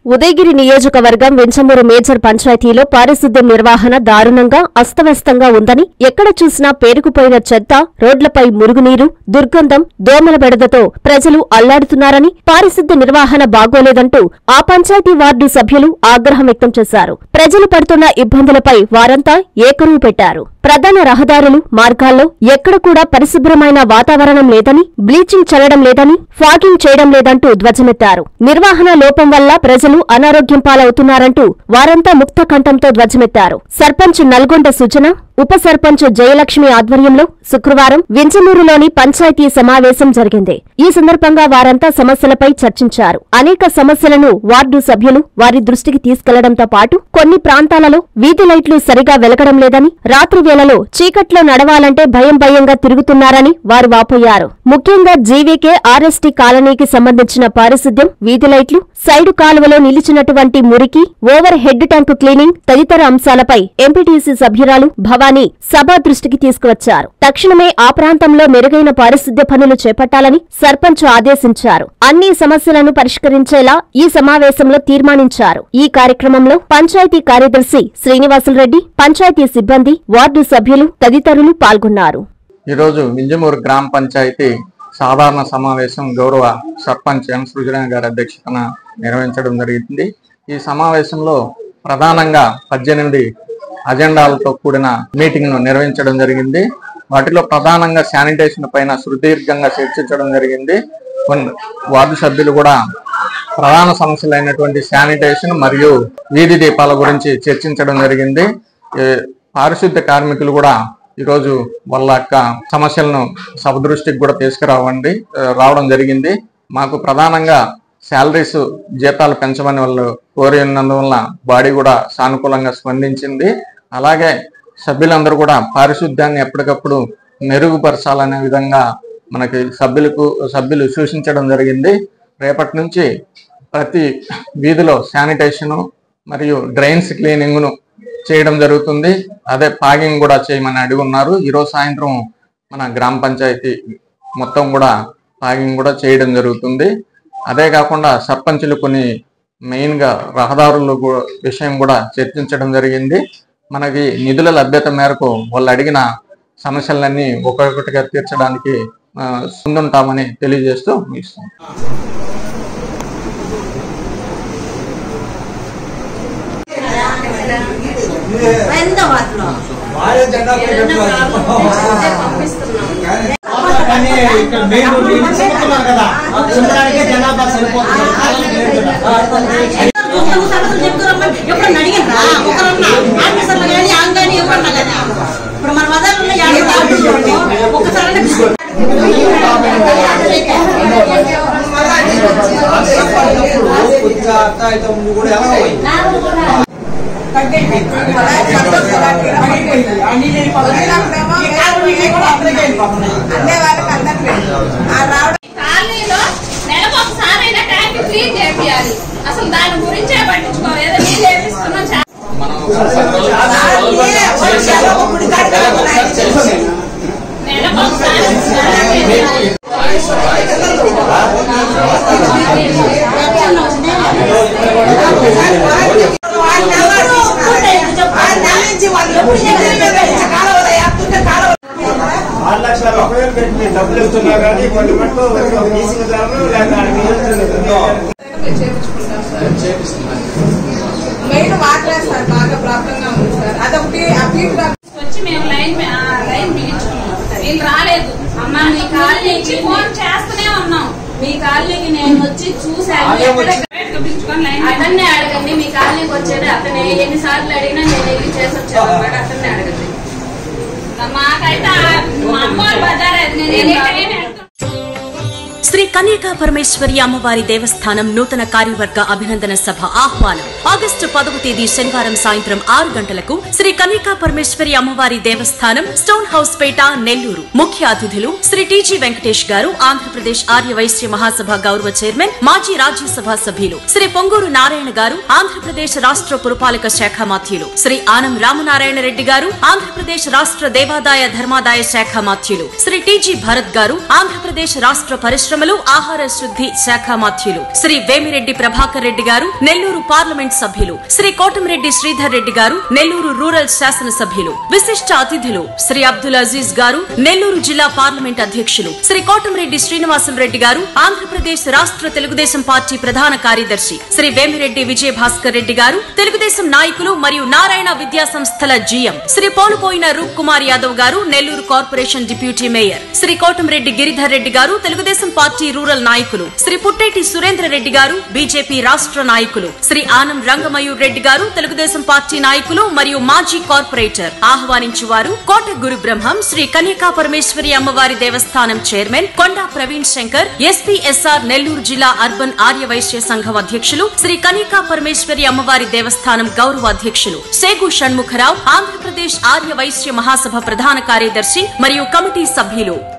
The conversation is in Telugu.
ఉదయగిరి నియోజకవర్గం వెంచమూరు మేజర్ పంచాయతీలో పారిశుద్ధ్య నిర్వహణ దారుణంగా అస్తవ్యస్తంగా ఉందని, ఎక్కడ చూసినా పేరుకుపోయిన చెత్త, రోడ్లపై మురుగునీరు, దుర్గంధం, దోమల బెడదతో ప్రజలు అల్లాడుతున్నారని, పారిశుద్ధ్య నిర్వహణ బాగోలేదంటూ ఆ పంచాయతీ వార్డు సభ్యులు ఆగ్రహం వ్యక్తం చేశారు. ప్రజలు పడుతున్న ఇబ్బందులపై వారంతా ఏకరువు పెట్టారు. ప్రధాన రహదారులు, మార్గాల్లో ఎక్కడ కూడా పరిశుభ్రమైన వాతావరణం లేదని, బ్లీచింగ్ చల్లడం లేదని, ఫాగింగ్ చేయడం లేదంటూ ధ్వజమెత్తారు. నిర్వహణ లోపం వల్ల ప్రజలు అనారోగ్యం పాలవుతున్నారంటూ వారంతా ముక్త కంఠంతో ధ్వజమెత్తారు. సర్పంచ్ నల్గొండ సుజన, ఉప సర్పంచ్ జయలక్ష్మి ఆధ్వర్యంలో శుక్రవారం వెంచమూరులోని పంచాయతీ సమావేశం జరిగింది. ఈ సందర్భంగా వారంతా సమస్యలపై చర్చించారు. అనేక సమస్యలను వార్డు సభ్యులు వారి దృష్టికి తీసుకెళ్లడంతో పాటు కొన్ని ప్రాంతాలలో వీధి లైట్లు సరిగా వెలగడం లేదని, రాత్రి వేళలో చీకట్లో నడవాలంటే భయంగా తిరుగుతున్నారని వారు వాపోయారు. ముఖ్యంగా జీవీకే ఆర్ఎస్టీ కాలనీకి సంబంధించిన పారిశుద్ధ్యం, వీధి లైట్లు, సైడు కాలువలో నిలిచినటువంటి మురికి, ఓవర్ హెడ్ ట్యాంకు క్లీనింగ్ తదితర అంశాలపై ఎంపీటీసీ సభ్యురాలు భవానీ సభ దృష్టికి తీసుకువచ్చారు. తక్షణమే ఆ ప్రాంతంలో మెరుగైన పారిశుద్ధ్య పనులు చేపట్టాలని సర్పంచ్ ఆదేశించారు. అన్ని సమస్యలను పరిష్కరించేలా ఈ సమావేశంలో తీర్మానించారు. ఈ కార్యక్రమంలో పంచాయతీ కార్యదర్శి శ్రీనివాసులరెడ్డి, పంచాయతీ సిబ్బంది, వార్డు సభ్యులు తదితరులు పాల్గొన్నారు. ఈరోజు వింజమూరు గ్రామ పంచాయతీ సాధారణ సమావేశం గౌరవ సర్పంచ్ ఎం సృజన గారి అధ్యక్షతన నిర్వహించడం జరిగింది. ఈ సమావేశంలో ప్రధానంగా 18 అజెండాలతో కూడిన మీటింగ్ ను నిర్వహించడం జరిగింది. వాటిలో ప్రధానంగా శానిటేషన్ పైన సుదీర్ఘంగా చర్చించడం జరిగింది. వార్డు సభ్యులు కూడా ప్రధాన సమస్యలైనటువంటి శానిటేషన్ మరియు వీధి దీపాల గురించి చర్చించడం జరిగింది. పారిశుద్ధ్య కార్మికులు కూడా ఈరోజు వాళ్ళ యొక్క సమస్యలను సభ దృష్టికి కూడా రావడం జరిగింది. మాకు ప్రధానంగా శాలరీస్, జీతాలు పెంచమని వాళ్ళు కోరి ఉన్నందువల్ల బాడీ కూడా సానుకూలంగా స్పందించింది. అలాగే సభ్యులందరూ కూడా పారిశుద్ధ్యాన్ని ఎప్పటికప్పుడు మెరుగుపరచాలనే విధంగా మనకి సభ్యులు సూచించడం జరిగింది. రేపటి నుంచి ప్రతి వీధిలో శానిటేషను మరియు డ్రైన్స్ క్లీనింగ్ను చేయడం జరుగుతుంది. అదే పాగింగ్ కూడా చేయమని అడిగి ఉన్నారు. ఈరోజు సాయంత్రం మన గ్రామ పంచాయతీ మొత్తం కూడా పాగింగ్ కూడా చేయడం జరుగుతుంది. అదే కాకుండా సర్పంచులు కొన్ని మెయిన్గా రహదారుల విషయం కూడా చర్చించడం జరిగింది. మనకి నిధుల లభ్యత మేరకు వాళ్ళు అడిగిన సమస్యలన్నీ ఒక్కొక్కటిగా తీర్చడానికి ముందుంటామని తెలియజేస్తూ ముగిస్తాం. అసలు దాని గురించే పట్టించుకోలేదు. వచ్చి మేము లైన్ బిగించుకున్నాం. వీళ్ళు రాలేదు. అమ్మా మీ కాలనీకి ఫోన్ చేస్తూనే ఉన్నాం. మీ కాలనీకి నేను వచ్చి చూసాను. అతన్నే అడగండి. మీ కాలనీకి వచ్చేది అతనే. ఎన్నిసార్లు అడిగినా నేను వెళ్ళి చేసి వచ్చాను అన్నమాట. అతన్నే అడగండి. మాకైతే మా అమ్మ వాళ్ళు బజారు నేను శ్రీ కన్యకా పరమేశ్వరి అమ్మవారి దేవస్థానం నూతన కార్యవర్గ అభినందన సభ ఆహ్వానం. ఆగస్టు 10వ తేదీ శనివారం సాయంత్రం 6 గంటలకు శ్రీ కన్యకా పరమేశ్వరి అమ్మవారి దేవస్థానం, స్టోన్ హౌస్ పేట, నెల్లూరు. ముఖ్య అతిథులు శ్రీ టీజీ వెంకటేష్ గారు, ఆంధ్రప్రదేశ్ ఆర్య వైశ్య మహాసభ గౌరవ చైర్మన్, మాజీ రాజ్యసభ సభ్యులు శ్రీ పొంగూరు నారాయణ గారు, ఆంధ్రప్రదేశ్ రాష్ట్ర పురపాలక శాఖ మాత్యులు శ్రీ ఆనం రామనారాయణ రెడ్డి గారు, ఆంధ్రప్రదేశ్ రాష్ట్ర దేవాదాయ ధర్మాదాయ శాఖ మాత్యులు శ్రీ టీజీ భరత్ గారు, ఆంధ్రప్రదేశ్ రాష్ట్ర పరిశ్రమలు ఆహార శుద్ధి శాఖ మాధ్యులు శ్రీ వేమిరెడ్డి ప్రభాకర్ రెడ్డి గారు, నెల్లూరు పార్లమెంట్ సభ్యులు శ్రీ కోటమిరెడ్డి శ్రీధర్ రెడ్డి గారు, నెల్లూరు రూరల్ శాసనసభ్యులు. విశిష్ట అతిథులు శ్రీ అబ్దుల్ అజీజ్ గారు, నెల్లూరు జిల్లా పార్లమెంట్ అధ్యక్షులు శ్రీ కోటమిరెడ్డి శ్రీనివాసులు రెడ్డి గారు, ఆంధ్రప్రదేశ్ రాష్ట్ర తెలుగుదేశం పార్టీ ప్రధాన కార్యదర్శి శ్రీ వేమిరెడ్డి విజయభాస్కర్ రెడ్డి గారు, తెలుగుదేశం నాయకులు మరియు నారాయణ విద్యా సంస్థల జీఎం శ్రీ పోలుపోయిన రూప్ కుమార్ యాదవ్ గారు, Nellore corporation deputy mayor Shri Kotamreddy Giridhar Reddy గారు, తెలుగుదేశం పార్టీ రూరల్ నాయకులు శ్రీ పుట్టేటి సురేంద్ర రెడ్డి గారు, బీజేపీ రాష్ట్ర నాయకులు శ్రీ ఆనం రంగమయూర్ రెడ్డి గారు, తెలుగుదేశం పార్టీ నాయకులు మరియు మాజీ కార్పొరేటర్. ఆహ్వానించువారు కోట గురు బ్రహ్మం శ్రీ కన్యకా పరమేశ్వరి అమ్మవారి దేవస్థానం చైర్మన్ కొండా ప్రవీణ్ శంకర్, ఎస్పీఎస్ఆర్ నెల్లూరు జిల్లా అర్బన్ ఆర్యవైశ్య సంఘం అధ్యక్షులు శ్రీ కన్యకా పరమేశ్వరి అమ్మవారి దేవస్థానం గౌరవ అధ్యక్షులు సేగు షణ్ముఖరావు, ఆంధ్రప్రదేశ్ ఆర్యవైశ్య మహాసభ ప్రధాన కార్యదర్శి మరియు కమిటీ సభ్యులు.